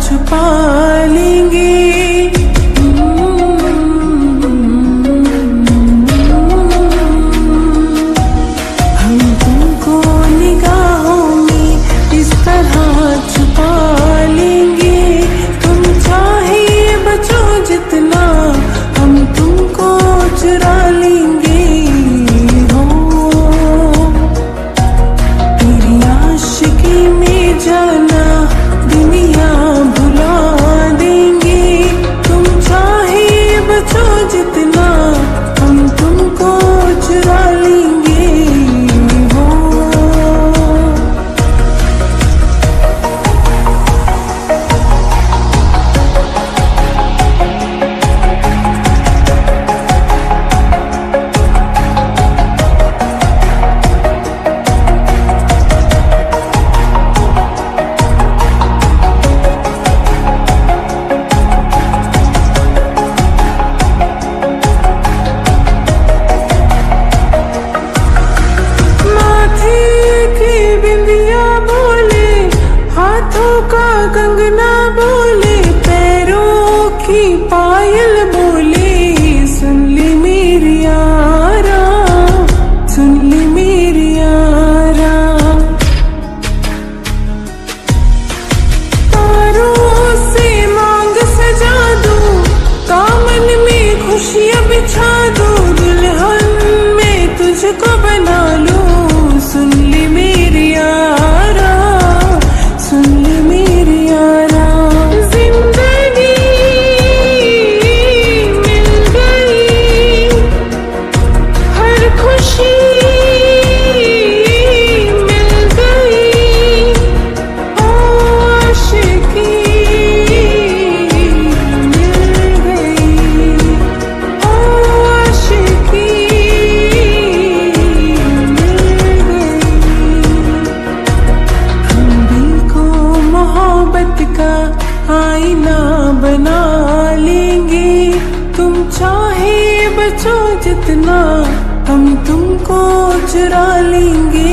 छुपा लेंगे। हम तुमको निगाहों में इस तरह छुपा लेंगे। तुम चाहे बचो जितना, हम तुमको चुरा लेंगे। हो तेरी आशिकी में जाना दुनिया भुला देंगे। तुम चाहे बचो जितना, हम तुमको चुरा लेंगे। हो कंगना बोले, पैरों की पायल बोले, सुन ली मेरी यारा, सुन ली मेरी यारा। तारों से मांग सजा दूं, दामन में खुशियां बिछा दूं, दुल्हन में तुझको बना लूं। सुन ली मेरी यारा, सुन ली मेरी यारा। जिंदगी मिल गई, हर खुशी मिल गई। आशिकी मिल गई, आशिकी मिल गई। हम दिल को मोहब्बत का आईना बना लेंगे। तुम चाहे बचो जितना, हम तुमको चुरा लेंगे।